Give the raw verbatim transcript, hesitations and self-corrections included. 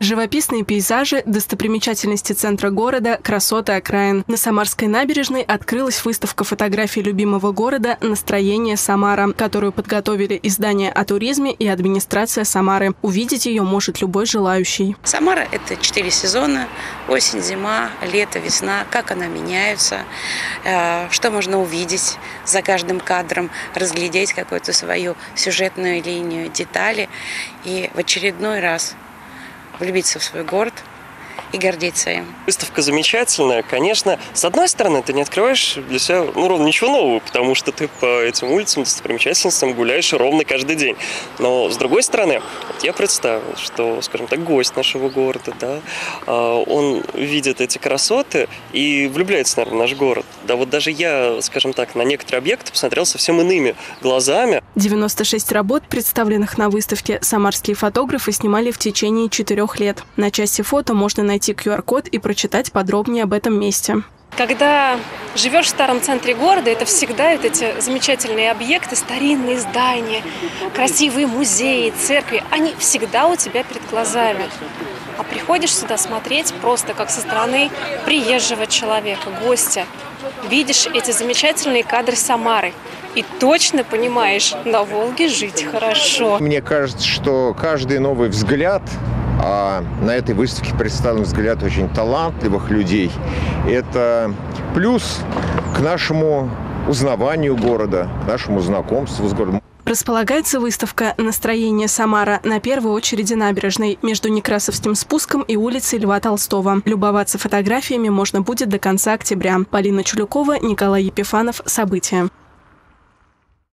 Живописные пейзажи, достопримечательности центра города, красоты окраин. На Самарской набережной открылась выставка фотографий любимого города «Настроение Самара», которую подготовили издание о туризме и администрация Самары. Увидеть ее может любой желающий. Самара – это четыре сезона: осень, зима, лето, весна. Как она меняется, что можно увидеть за каждым кадром, разглядеть какую-то свою сюжетную линию, детали и в очередной раз влюбиться в свой город и гордиться им. Выставка замечательная. Конечно, с одной стороны, ты не открываешь для себя ну, ровно ничего нового, потому что ты по этим улицам, достопримечательностям гуляешь ровно каждый день. Но с другой стороны, вот я представил, что, скажем так, гость нашего города, да, он видит эти красоты и влюбляется, наверное, в наш город. Да, вот даже я, скажем так, на некоторые объекты посмотрел совсем иными глазами. девяносто шесть работ, представленных на выставке, самарские фотографы снимали в течение четырех лет. На части фото можно найти найти ку ар код и прочитать подробнее об этом месте. Когда живешь в старом центре города, это всегда вот эти замечательные объекты, старинные здания, красивые музеи, церкви, они всегда у тебя перед глазами. А приходишь сюда смотреть просто как со стороны приезжего человека, гостя. Видишь эти замечательные кадры Самары. И точно понимаешь, на Волге жить хорошо. Мне кажется, что каждый новый взгляд, а на этой выставке представлен взгляд очень талантливых людей, это плюс к нашему узнаванию города, к нашему знакомству с городом. Располагается выставка «Настроение Самара» на первой очереди набережной между Некрасовским спуском и улицей Льва Толстого. Любоваться фотографиями можно будет до конца октября. Полина Чулюкова, Николай Епифанов. События.